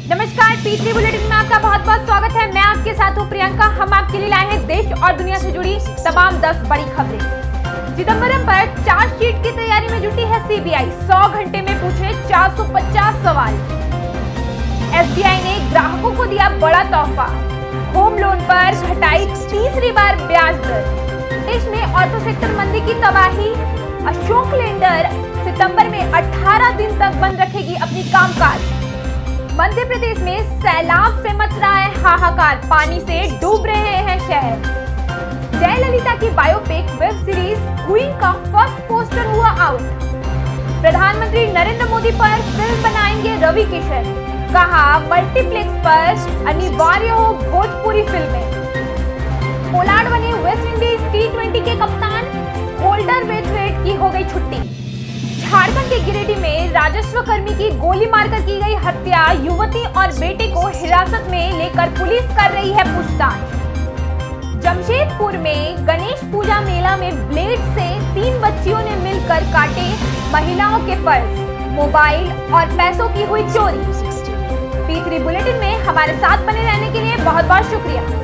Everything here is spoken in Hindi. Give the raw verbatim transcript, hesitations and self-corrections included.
नमस्कार, पी थ्री बुलेटिन में आपका बहुत बहुत स्वागत है। मैं आपके साथ हूँ प्रियंका। हम आपके लिए लाए हैं देश और दुनिया से जुड़ी तमाम दस बड़ी खबरें। चिदंबरम पर चार्जशीट की तैयारी में जुटी है सीबीआई। सौ घंटे में पूछे चार सौ पचास सवाल। एसबीआई ने ग्राहकों को दिया बड़ा तोहफा। होम लोन पर घटाई तीसरी बार ब्याज दर। देश में ऑटो सेक्टर मंदी की तबाही। अशोक लेंडर सितंबर में अठारह दिन तक बंद रखेगी अपनी कामकाज। मध्य प्रदेश में सैलाब से मच रहा है हाहाकार। पानी से डूब रहे हैं शहर। जयललिता की बायोपिक वेब सीरीज क्वीन का फर्स्ट पोस्टर हुआ आउट। प्रधानमंत्री नरेंद्र मोदी पर फिल्म बनाएंगे रवि किशन। कहा मल्टीप्लेक्स पर अनिवार्य हो भोजपुरी फिल्में। पोलार्ड बने वेस्ट इंडीज टी ट्वेंटी के कप्तान। होल्डर वेटवेट की हो गई छुट्टी। झारखंड के गिरिडीह में राजस्व कर्मी की गोली मारकर की गई हत्या। युवती और बेटे को हिरासत में लेकर पुलिस कर रही है पूछताछ। जमशेदपुर में गणेश पूजा मेला में ब्लेड से तीन बच्चियों ने मिलकर काटे महिलाओं के पर्स, मोबाइल और पैसों की हुई चोरी। पी थ्री बुलेटिन में हमारे साथ बने रहने के लिए बहुत बहुत शुक्रिया।